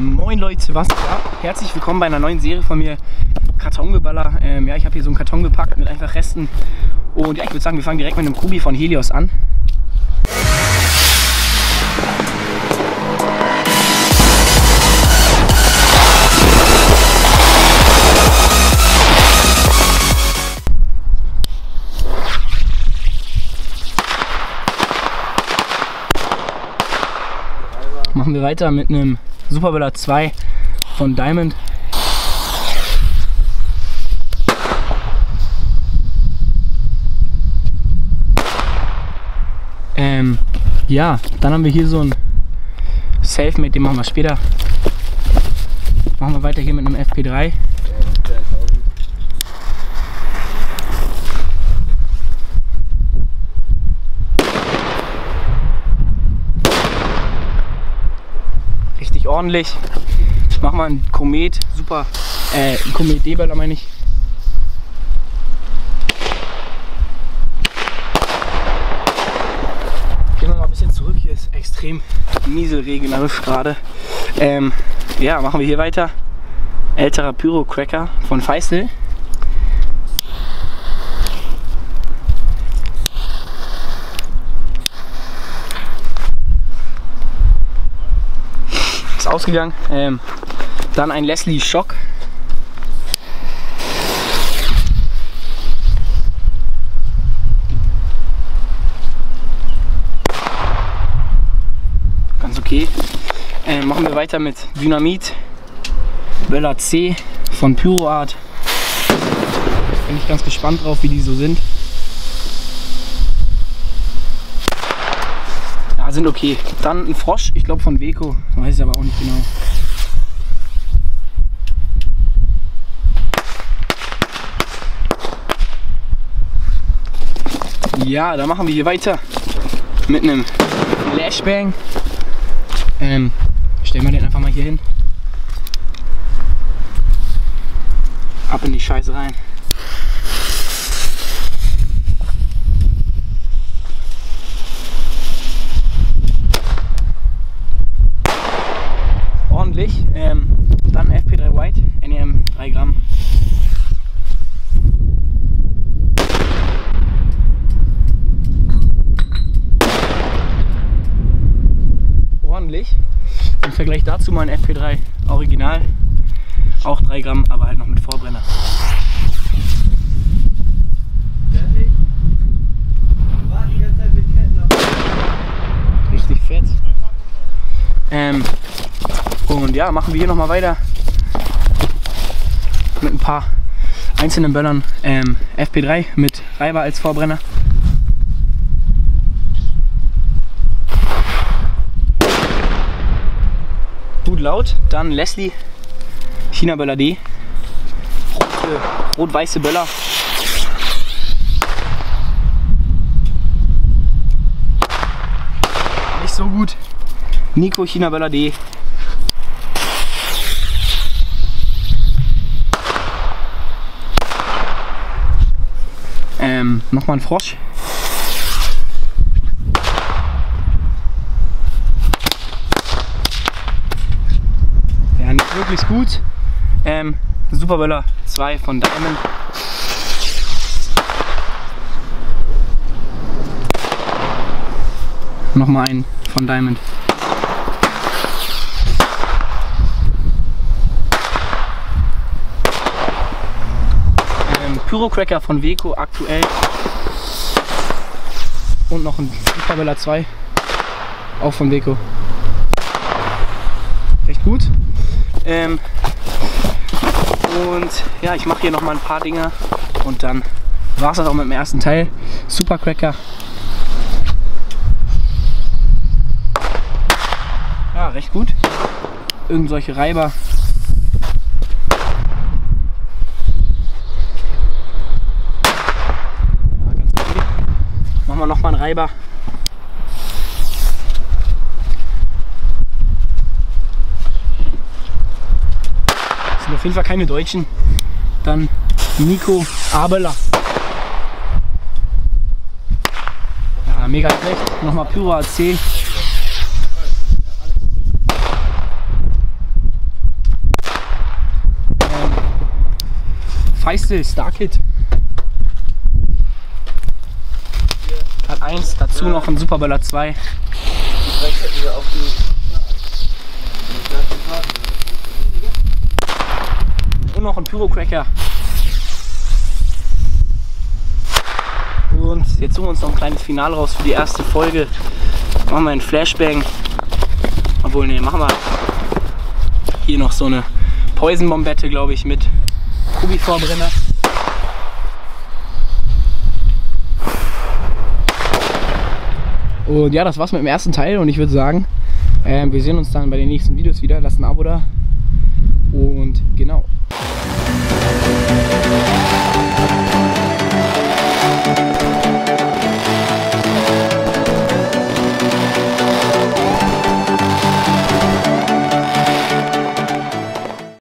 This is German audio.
Moin Leute, was geht ab? Herzlich willkommen bei einer neuen Serie von mir, Kartongeballer. Ja, ich habe hier so einen Karton gepackt mit einfach Resten. Und ja, ich würde sagen, wir fangen direkt mit einem Kubi von Helios an. Machen wir weiter mit einem Superböller 2 von Diamond. Ja, dann haben wir hier so ein Selfmade, den machen wir später. Machen wir weiter hier mit einem FP3. Richtig ordentlich. Ich mach mal einen Komet, super, einen Komet D-Böller meine ich. Gehen wir mal ein bisschen zurück, hier ist extrem nieselregnerisch gerade. Ja, machen wir hier weiter. Älterer Pyro-Cracker von Feistel. Ausgegangen. Dann ein Leslie Shock. Ganz okay. Machen wir weiter mit Dynamit. Böller C von Pyroart. Bin ich ganz gespannt drauf, wie die so sind. Sind okay. Dann ein Frosch, ich glaube von Weco, weiß ich aber auch nicht genau. Ja, dann machen wir hier weiter mit einem Flashbang. Stellen wir den einfach mal hier hin. Ab in die Scheiße rein. Dann FP3 White, NEM 3 Gramm. Ordentlich. Im Vergleich dazu mal ein FP3 Original, auch 3 Gramm, aber halt noch mit Vorbrenner. Richtig fett. Und ja, machen wir hier nochmal weiter mit ein paar einzelnen Böllern. FP3 mit Reiber als Vorbrenner. Gut laut. Dann Leslie China Böller D. Rot-weiße Böller. Nicht so gut. Nico China Böller D. Nochmal ein Frosch. Ja, nicht wirklich gut. Superböller 2 von Diamond. Nochmal einen von Diamond. Pyro-Cracker von Weco aktuell. Und noch ein Superböller 2, auch von Weco. Recht gut. Und ja, ich mache hier noch mal ein paar Dinger und dann war es das auch mit dem ersten Teil. Super Cracker. Ja, recht gut. Irgend solche Reiber. Noch mal einen Reiber. Das sind auf jeden Fall keine Deutschen. Dann Nico Abela. Ja, mega schlecht. Nochmal Pyro AC. Heistel Starkit. Hat 1, dazu noch ein Superböller 2. Und noch ein Pyrocracker. Und jetzt suchen wir uns noch ein kleines Finale raus für die erste Folge. Machen wir einen Flashbang. Obwohl, ne, machen wir hier noch so eine Poison-Bombette, glaube ich, mit Kubi-Vorbrenner. Und ja, das war's mit dem ersten Teil und ich würde sagen, wir sehen uns dann bei den nächsten Videos wieder. Lasst ein Abo da und genau.